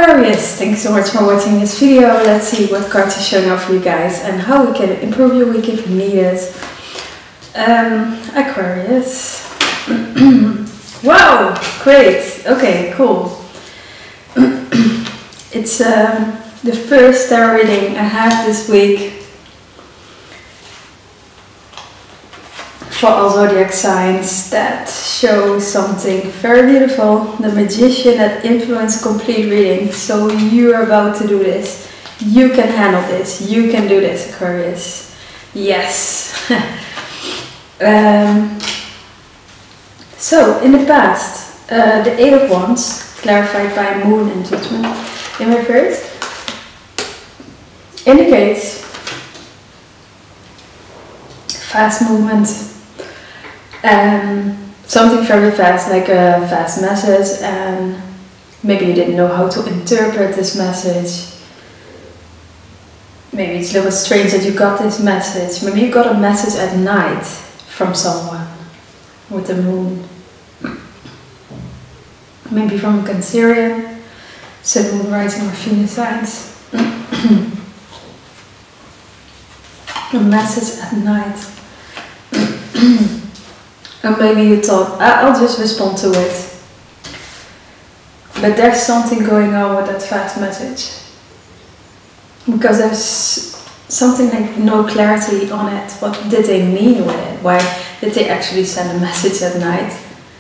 Aquarius, thanks so much for watching this video. Let's see what cards are showing up for you guys and how we can improve your week if you need it. Aquarius. Wow, great. Okay, cool. It's the first tarot reading I have this week for all zodiac signs that show something very beautiful. The Magician that influenced complete reading. So you're about to do this. You can handle this. You can do this, Aquarius. Yes. So in the past, the Eight of Wands, clarified by Moon and Judgment in reverse, indicates fast movement. Something very fast, like a fast message, and maybe you didn't know how to interpret this message. Maybe it's a little strange that you got this message. Maybe you got a message at night from someone with the moon. Maybe from a Cancerian, Sun, Moon, Rising or Venus signs. A message at night. And maybe you thought, I'll just respond to it. But there's something going on with that fast message. Because there's something like no clarity on it. What did they mean with it? Why did they actually send a message at night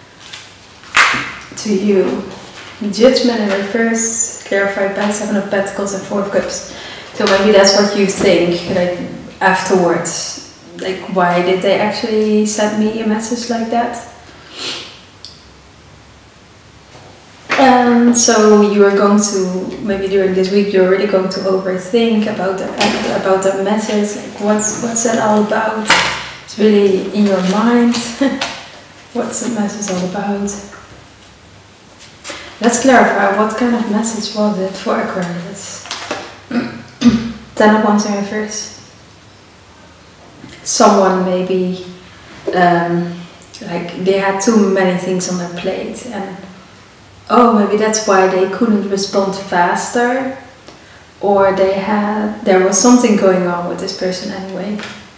to you? Judgment in reverse, clarified by Seven of Pentacles and Four of Cups. So maybe that's what you think, like afterwards. Like, why did they actually send me a message like that? And so you are going to, maybe during this week, you're really going to overthink about the message. Like, what's that all about? It's really in your mind. What's the message all about? Let's clarify, what kind of message was it for Aquarius? 10 of Wands in reverse. Someone maybe like they had too many things on their plate, and oh, maybe that's why they couldn't respond faster, or there was something going on with this person anyway.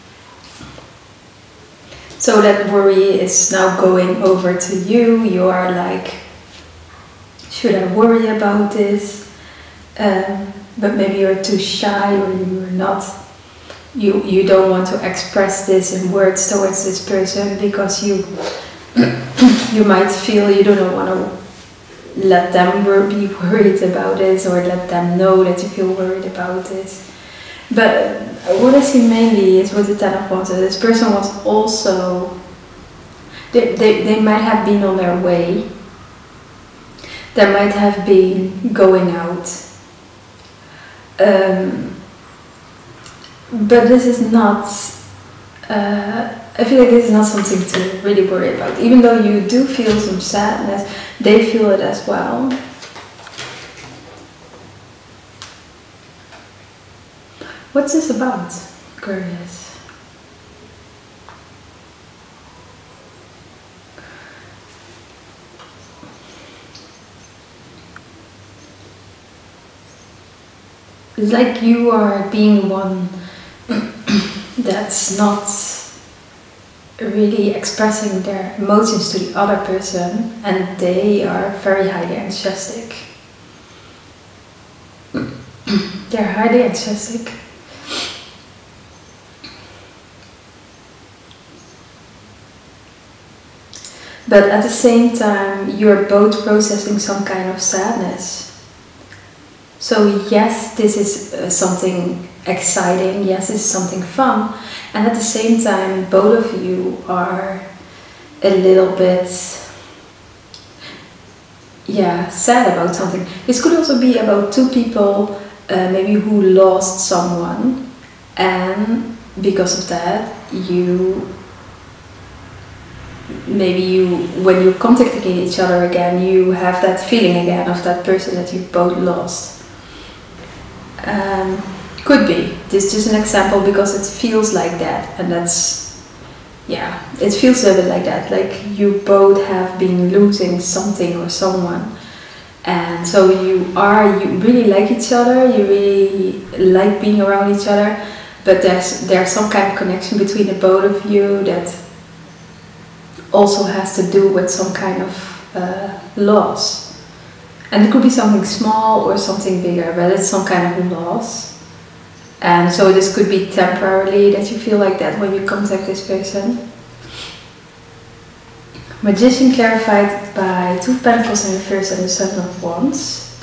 So that worry is now going over to you. You are like, should I worry about this? But maybe you're too shy, or you're not. You don't want to express this in words towards this person because you might feel you don't want to let them be worried about this, or let them know that you feel worried about this. But what I see mainly is with the Ten of Wands, this person was also, they might have been on their way. They might have been going out. But this is not, I feel like this is not something to really worry about. Even though you do feel some sadness, they feel it as well. What's this about, Aquarius? It's like you are being one that's not really expressing their emotions to the other person, and they are very highly enthusiastic. They're highly enthusiastic. But at the same time, you're both processing some kind of sadness. So yes, this is something exciting, yes, this is something fun, and at the same time both of you are a little bit, yeah, sad about something. This could also be about two people maybe who lost someone, and because of that when you're contacting each other again, you have that feeling again of that person that you both lost. Could be. This is just an example because it feels like that, and that's, yeah, it feels a bit like that, like you both have been losing something or someone, And so you really like each other, you really like being around each other, but there's some kind of connection between the both of you that also has to do with some kind of loss. And it could be something small or something bigger, but it's some kind of loss. And so this could be temporarily that you feel like that when you contact this person. Magician clarified by Two of Pentacles in reverse and the Seven of Wands.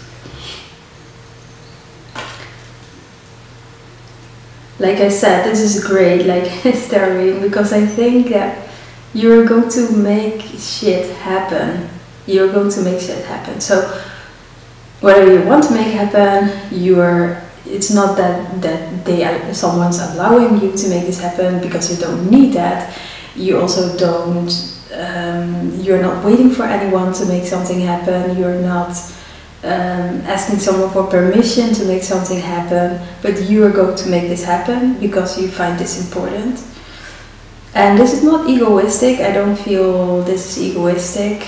Like I said, this is great, like staring, because I think that you're going to make shit happen. You're going to make shit happen. So whatever you want to make happen, it's not that someone's allowing you to make this happen because you don't need that. You also don't, you're not waiting for anyone to make something happen. You're not asking someone for permission to make something happen, but you are going to make this happen because you find this important. And this is not egoistic. I don't feel this is egoistic.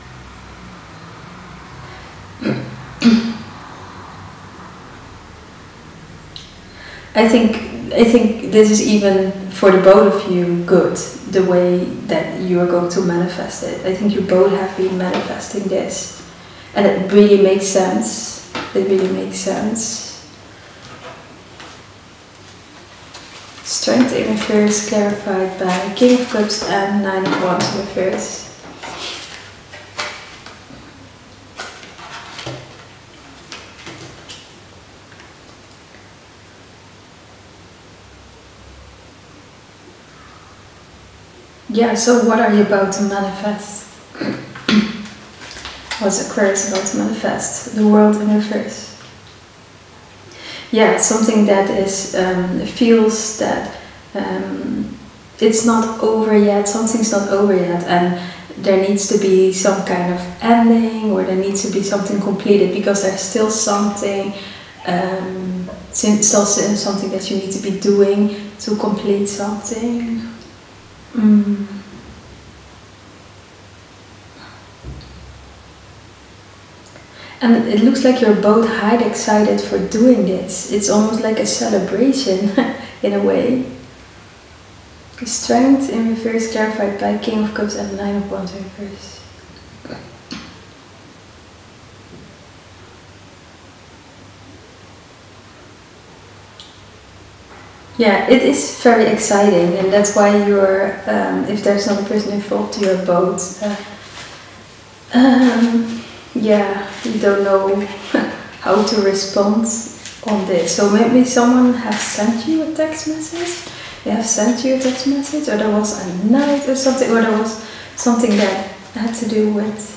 I think this is even for the both of you good, the way that you are going to manifest it. I think you both have been manifesting this, and it really makes sense. It really makes sense. Strength in reverse clarified by King of Cups and Nine of Wands in reverse. Yeah, so what are you about to manifest? What's Aquarius about to manifest? The World in reverse. Yeah, it's something that is feels that it's not over yet. Something's not over yet, and there needs to be some kind of ending, or there needs to be something completed, because there's still something, still something that you need to be doing to complete something. And it looks like you're both highly excited for doing this. It's almost like a celebration in a way. Strength in reverse clarified by King of Cups and Nine of Wands in reverse. Yeah, it is very exciting, and that's why you're, if there's not a person involved, you're both, yeah, you don't know how to respond on this. So maybe someone has sent you a text message, they have sent you a text message, or there was a night or something, or there was something that had to do with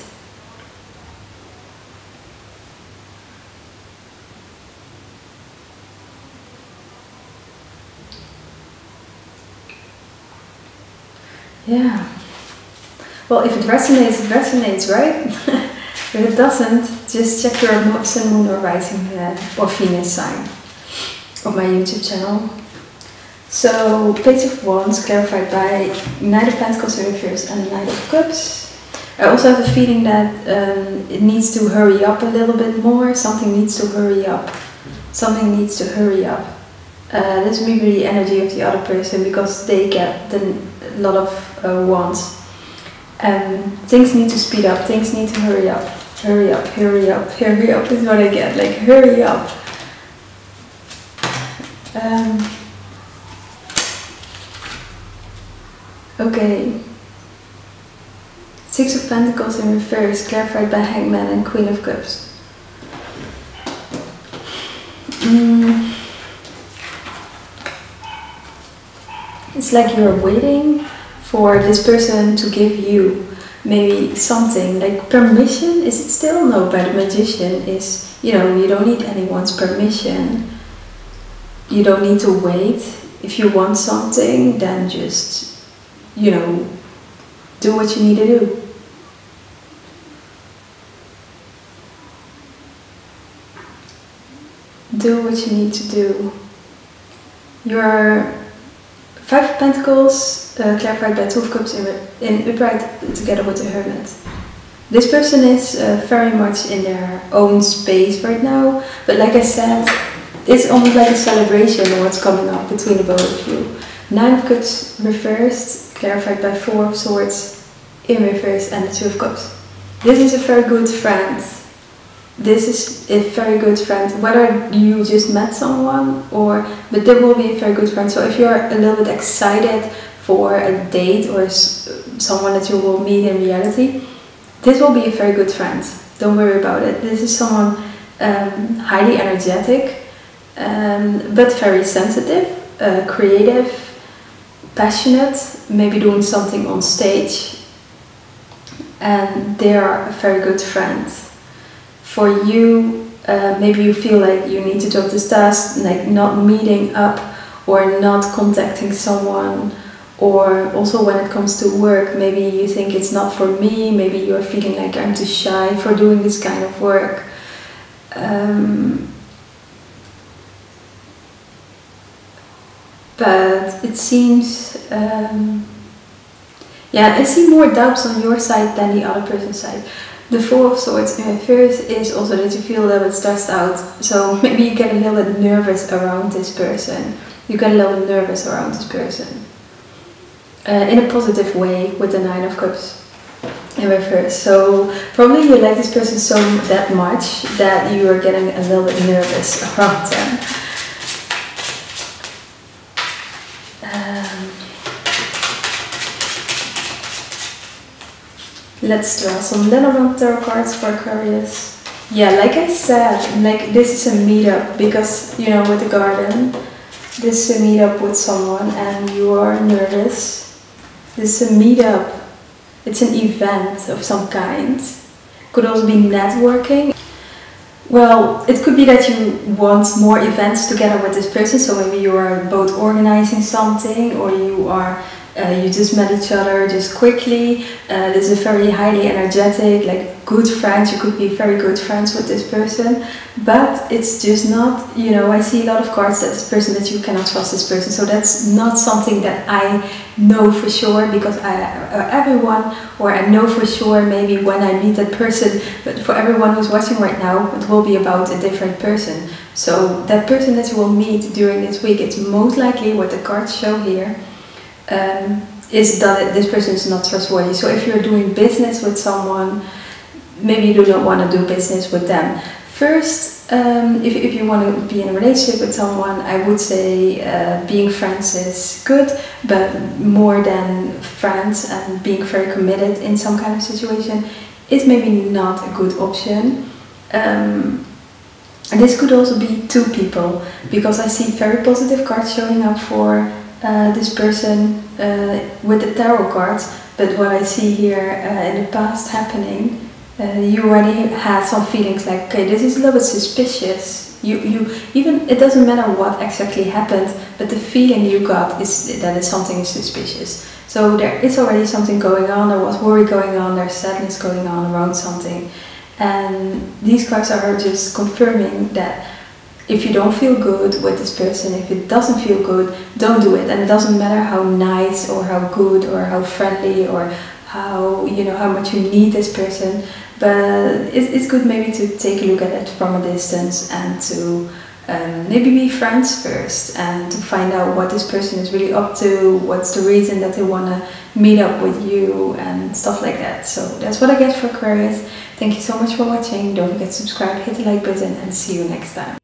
yeah. Well, if it resonates, it resonates, right? If it doesn't, just check your Sun, Moon or Rising or Venus sign of my YouTube channel. So, Page of Wands clarified by Knight of Pentacles in reverse and Knight of Cups. I also have a feeling that it needs to hurry up a little bit more. Something needs to hurry up. Something needs to hurry up. This may be the energy of the other person, because they get a lot of wands. Things need to speed up, things need to hurry up. Hurry up, hurry up, hurry up is what I get, like hurry up. Okay. Six of Pentacles in reverse, clarified by Hangman and Queen of Cups. It's like you're waiting for this person to give you maybe something, like permission. Is it still? No, by the Magician is, you know, you don't need anyone's permission. You don't need to wait. If you want something, then just, you know, do what you need to do. Do what you need to do. Your Five of Pentacles clarified by Two of Cups in upright together with the Hermit. This person is very much in their own space right now, but like I said, it's almost like a celebration of what's coming up between the both of you. 9 of Cups reversed, clarified by 4 of Swords in reverse, and the 2 of Cups. This is a very good friend. This is a very good friend, whether you just met someone but there will be a very good friend. So if you're a little bit excited for a date or someone that you will meet in reality, this will be a very good friend. Don't worry about it. This is someone highly energetic, but very sensitive, creative, passionate, maybe doing something on stage, and they are a very good friend. For you, maybe you feel like you need to drop this task, like not meeting up or not contacting someone, or also when it comes to work, maybe you think it's not for me, maybe you're feeling like I'm too shy for doing this kind of work. But it seems, yeah, I see more doubts on your side than the other person's side. The 4 of Swords in reverse is also that you feel a little bit stressed out. So maybe you get a little bit nervous around this person. You get a little bit nervous around this person. In a positive way with the 9 of Cups in reverse. So probably you like this person so that much that you are getting a little bit nervous around them. Let's draw some Lenormand tarot cards for Aquarius. Yeah, like I said, like this is a meetup because, you know, with the garden, this is a meetup with someone and you are nervous. This is a meetup. It's an event of some kind. Could also be networking. Well, it could be that you want more events together with this person, so maybe you are both organizing something, or you are you just met each other just quickly. This is a very highly energetic, like good friends. You could be very good friends with this person, but it's just not, you know, I see a lot of cards that this person, that you cannot trust this person. So that's not something that I know for sure, because I know for sure maybe when I meet that person, but for everyone who's watching right now, it will be about a different person. So that person that you will meet during this week, it's most likely what the cards show here, is that this person is not trustworthy. So if you're doing business with someone, maybe you do not want to do business with them. First, if you want to be in a relationship with someone, I would say being friends is good, but more than friends and being very committed in some kind of situation is maybe not a good option. And this could also be 2 people, because I see very positive cards showing up for this person with the tarot cards, but what I see here in the past happening, you already had some feelings like, okay, this is a little bit suspicious. You even, it doesn't matter what exactly happened, but the feeling you got is that something is suspicious. So there is already something going on, there was worry going on, there's sadness going on around something. And these cards are just confirming that if you don't feel good with this person, if it doesn't feel good, don't do it. And it doesn't matter how nice or how good or how friendly or how, you know, how much you need this person, but it's good maybe to take a look at it from a distance and to maybe be friends first and to find out what this person is really up to, what's the reason that they want to meet up with you and stuff like that. So that's what I get for Aquarius. Thank you so much for watching. Don't forget to subscribe, hit the like button, and see you next time.